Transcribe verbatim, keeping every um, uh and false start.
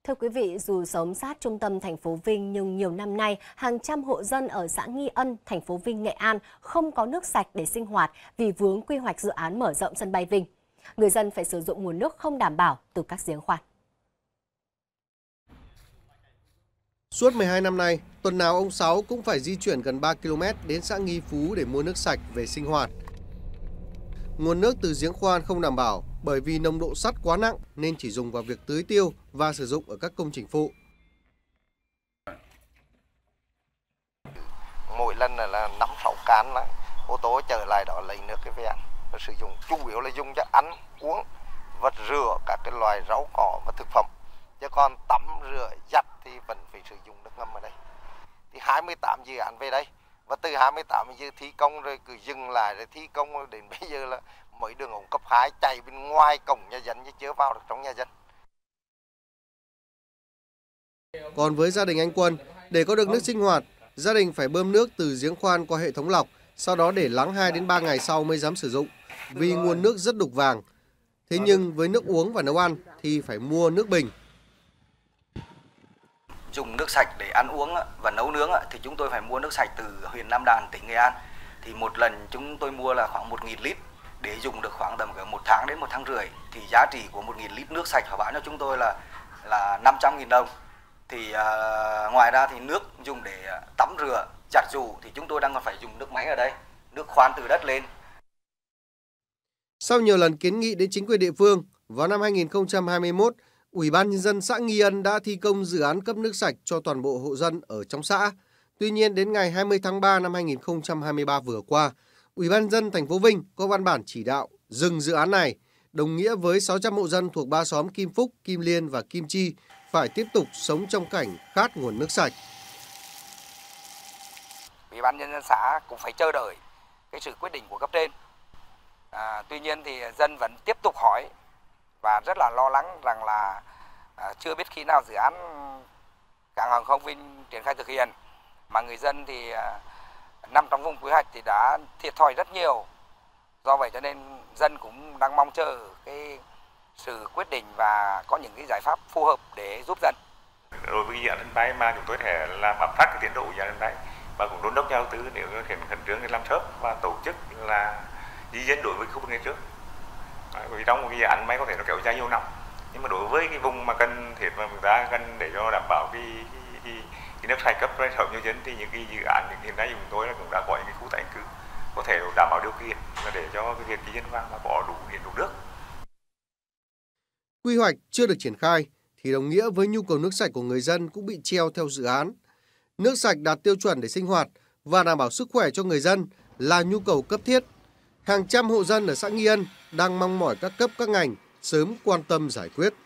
Thưa quý vị, dù sống sát trung tâm thành phố Vinh nhưng nhiều năm nay, hàng trăm hộ dân ở xã Nghi Ân, thành phố Vinh, Nghệ An không có nước sạch để sinh hoạt vì vướng quy hoạch dự án mở rộng sân bay Vinh. Người dân phải sử dụng nguồn nước không đảm bảo từ các giếng khoan. Suốt mười hai năm nay, tuần nào ông Sáu cũng phải di chuyển gần ba ki lô mét đến xã Nghi Phú để mua nước sạch về sinh hoạt. Nguồn nước từ giếng khoan không đảm bảo bởi vì nồng độ sắt quá nặng nên chỉ dùng vào việc tưới tiêu và sử dụng ở các công trình phụ. Mỗi lần là năm sáu can là ô tô trở lại đó lấy nước cái về ăn. Sử dụng chủ yếu là dùng cho ăn, uống, vật rửa các cái loài rau cỏ và thực phẩm. Chứ còn tắm, rửa, giặt thì vẫn phải sử dụng nước ngầm ở đây. Thì hai mươi tám dự án về đây. Và từ hai mươi tám giờ thi công rồi cứ dừng lại rồi thi công đến bây giờ là mấy đường ống cấp hai chạy bên ngoài cổng nhà dân chứ chưa vào được trong nhà dân. Còn với gia đình anh Quân, để có được nước sinh hoạt, gia đình phải bơm nước từ giếng khoan qua hệ thống lọc, sau đó để lắng hai đến ba ngày sau mới dám sử dụng, vì nguồn nước rất đục vàng. Thế nhưng với nước uống và nấu ăn thì phải mua nước bình. Dùng nước sạch để ăn uống và nấu nướng thì chúng tôi phải mua nước sạch từ huyện Nam Đàn, tỉnh Nghệ An. Thì một lần chúng tôi mua là khoảng một nghìn lít để dùng được khoảng tầm một tháng đến một tháng rưỡi. Thì giá trị của một nghìn lít nước sạch họ bán cho chúng tôi là là năm trăm nghìn đồng. Thì à, ngoài ra thì nước dùng để tắm rửa, giặt giũ thì chúng tôi đang còn phải dùng nước máy ở đây, nước khoan từ đất lên. Sau nhiều lần kiến nghị đến chính quyền địa phương, vào năm hai nghìn không trăm hai mươi mốt, Ủy ban Nhân dân xã Nghi Ân đã thi công dự án cấp nước sạch cho toàn bộ hộ dân ở trong xã. Tuy nhiên, đến ngày hai mươi tháng ba năm hai nghìn không trăm hai mươi ba vừa qua, Ủy ban Nhân dân thành phố Vinh có văn bản chỉ đạo dừng dự án này, đồng nghĩa với sáu trăm hộ dân thuộc ba xóm Kim Phúc, Kim Liên và Kim Chi phải tiếp tục sống trong cảnh khát nguồn nước sạch. Ủy ban Nhân dân xã cũng phải chờ đợi cái sự quyết định của cấp trên. À, tuy nhiên thì dân vẫn tiếp tục hỏi và rất là lo lắng rằng là à, chưa biết khi nào dự án cảng hàng không Vinh triển khai thực hiện, mà người dân thì à, nằm trong vùng quy hoạch thì đã thiệt thòi rất nhiều. Do vậy cho nên dân cũng đang mong chờ cái sự quyết định và có những cái giải pháp phù hợp để giúp dân. Đối với dự án sân bay mà chúng tôi sẽ làm áp sát cái tiến độ dự án sân bay và cũng đôn đốc nhà đầu tư nếu hiện khẩn trương để làm sớm và tổ chức là di dân đối với khu vực này trước. Bởi vì trong một cái dự án máy có thể nó kéo dài nhiều năm, nhưng mà đối với cái vùng mà cần thiết mà chúng ta cần để cho đảm bảo cái, cái, cái, cái nước sạch cấp cho hợp nhân dân thì những cái dự án hiện nay chúng tôi là cũng đã có những cái khu tái định cư có thể đảm bảo điều kiện để cho cái việc di dân qua mà có đủ điện đủ nước. Quy hoạch chưa được triển khai thì đồng nghĩa với nhu cầu nước sạch của người dân cũng bị treo theo dự án. Nước sạch đạt tiêu chuẩn để sinh hoạt và đảm bảo sức khỏe cho người dân là nhu cầu cấp thiết. Hàng trăm hộ dân ở xã Nghi Ân đang mong mỏi các cấp các ngành sớm quan tâm giải quyết.